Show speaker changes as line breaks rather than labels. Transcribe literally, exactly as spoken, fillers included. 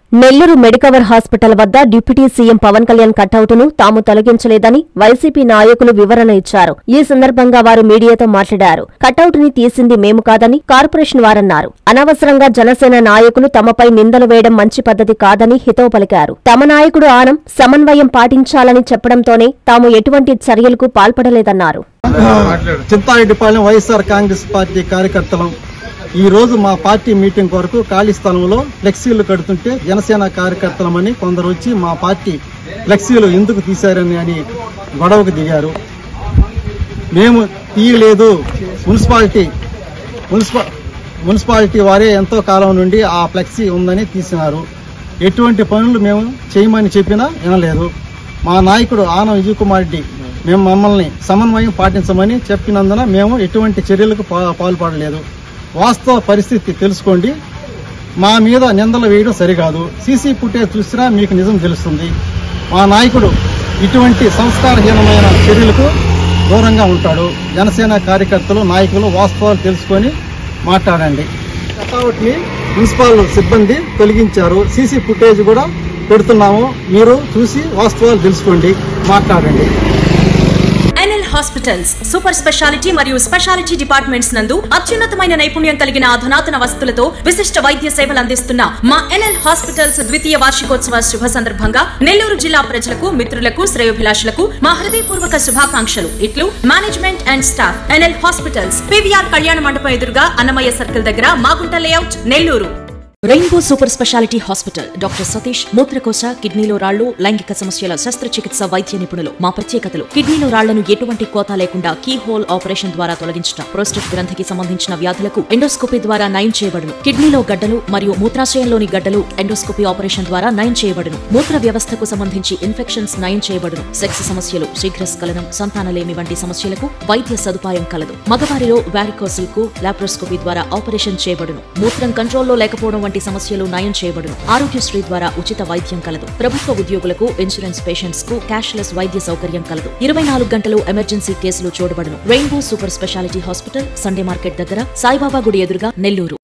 Nellore Medicover hospital వద్ద deputy CM Pawan Kalyan కటౌట్ను తాము తొలగించలేదని వైసీపీ నాయకులు వివరణ ఇచ్చారు. ఈ సందర్భంగా వారు మీడియాతో మాట్లాడారు. కటౌట్ ని తీసింది మేము కాదని కార్పొరేషన్ వారన్నారు. అనవసరంగా జనసేన నాయకులు తమపై నిందలు వేయడం మంచి పద్ధతి కాదని హితవు పలికారు. తమ నాయకుడు ఆనం సమన్వయం పాటించాలని చెప్పడంతోనే తాము ఎటువంటి చర్యలకు పాల్పడలేదన్నారు.
చింతారెడ్డిపాలెం వైఎస్ఆర్ కాంగ్రెస్ పార్టీ కార్యకర్తలం ఈ రోజు మా పార్టీ మీటింగ్ వరకు ఖాళీ స్థలంలో ఫ్లెక్సీలు కడుతుంటే జనసేన కార్యకర్తలమని కొందరు వచ్చి మా పార్టీ ఫ్లెక్సీలు ఎందుకు తీశారని అని గొడవకు దిగారు. మేము తీయలేదు, మున్సిపాలిటీ మున్సిపా మున్సిపాలిటీ వారే ఎంతో కాలం నుండి ఆ ఫ్లెక్సీ ఉందని తీసినారు. ఎటువంటి పనులు మేము చేయమని చెప్పినా వినలేదు. మా నాయకుడు ఆనం విజయ్ కుమార్ రెడ్డి మేము మమ్మల్ని సమన్వయం పాటించమని చెప్పినందున మేము ఎటువంటి చర్యలకు పాల్పడలేదు. వాస్తవ పరిస్థితి తెలుసుకోండి. మా మీద నిందలు వేయడం సరికాదు. సీసీ ఫుటేజ్ చూసినా మీకు నిజం తెలుస్తుంది. మా నాయకుడు ఇటువంటి సంస్కారహీనమైన చర్యలకు దూరంగా ఉంటాడు. జనసేన కార్యకర్తలు నాయకులు వాస్తవాలు తెలుసుకొని మాట్లాడండి. కటౌట్ని మున్సిపల్ సిబ్బంది తొలగించారు. సీసీ ఫుటేజ్ కూడా పెడుతున్నాము. మీరు చూసి వాస్తవాలు తెలుసుకోండి, మాట్లాడండి.
ఎన్ఎల్ హాస్పిటల్స్ సూపర్ స్పెషాలిటీ మరియు స్పెషాలిటీ డిపార్ట్మెంట్స్ నందు అత్యున్నతమైన నైపుణ్యం కలిగిన అధునాతన వసతులతో విశిష్ట వైద్య సేవలు అందిస్తున్న మా ఎన్ఎల్ హాస్పిటల్స్ ద్వితీయ వార్షికోత్సవ శుభ సందర్భంగా నెల్లూరు జిల్లా ప్రజలకు, మిత్రులకు, శ్రేయోభిలాషులకు మా హృదయపూర్వక శుభాకాంక్షలు. ఇట్లు management and staff. NL hospitals, PVR కళ్యాణ మండపం ఎదురుగా అన్నమయ్య సర్కిల్ దగ్గర, Magunta layout, Nellore. Rainbow super speciality hospital doctor Satish మూత్రకోశ, కిడ్నీలో రాళ్లు, లైంగిక సమస్యల శస్త్రచికిత్స వైద్య నిపుణులు. మా ప్రత్యేకతలు: కిడ్నీలో రాళ్లను ఎటువంటి కోత లేకుండా కీ హోల్ ఆపరేషన్ ద్వారా తొలగించడం, ప్రోస్టేట్ గ్రంథికి సంబంధించిన వ్యాధులకు ఎండోస్కోపీ ద్వారా నయం చేయబడును. కిడ్నీలో గడ్డలు మరియు మూత్రాశయంలోని గడ్డలు ఎండోస్కోపీ ఆపరేషన్ ద్వారా నయం చేయబడును. మూత్ర వ్యవస్థకు సంబంధించి ఇన్ఫెక్షన్స్ నయం చేయబడును. సెక్స్ సమస్యలు, శీఘ్రస్ఖలనం, సంతానలేమి వంటి సమస్యలకు వైద్య సదుపాయం కలదు. మగవారిలో వారికోసిల్ కు లాప్రోస్కోపీ ద్వారా ఆపరేషన్ చేయబడును. మూత్రం కంట్రోల్లో లేకపోవడం వంటి సమస్యలు నయం చేయబడును. ఆరోగ్యశ్రీ ద్వారా ఉచిత వైద్యం కలదు. ప్రభుత్వ ఉద్యోగులకు, ఇన్సూరెన్స్ పేషెంట్స్ కు క్యాష్లెస్ వైద్య సౌకర్యం కలదు. ఇరవై నాలుగు గంటలు ఎమర్జెన్సీ కేసులు చూడబడును. Rainbow super speciality hospital, Sunday market దగ్గర, సాయిబాబా గుడి ఎదురుగా, నెల్లూరు.